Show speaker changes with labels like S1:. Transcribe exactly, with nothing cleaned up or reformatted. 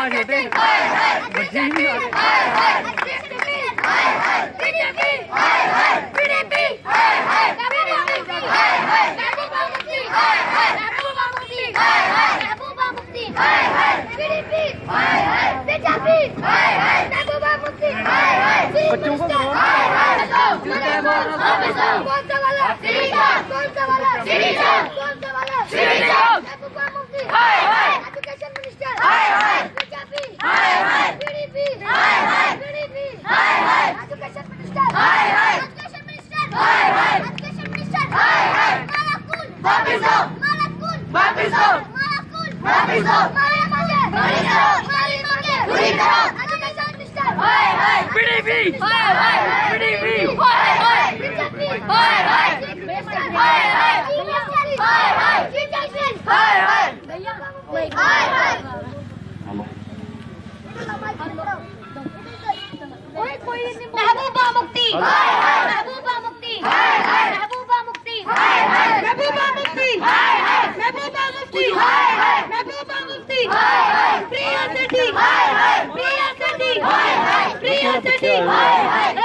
S1: आवाज होते बच्चे ही नहीं आते। बच्चों को
S2: education minister BJP PDP education minister education minister education minister मालाकुल वापस आओ मालाकुल वापस आओ मालाकुल वापस आओ मारे मांगे मारे मांगे पूरी करो education minister PDP PDP BJP Mehbooba Mufti Mehbooba Mufti Mehbooba Mufti Mehbooba Mufti Mehbooba Mufti Mehbooba Mufti प्रिया सिटी प्रिया सिटी प्रिया सिटी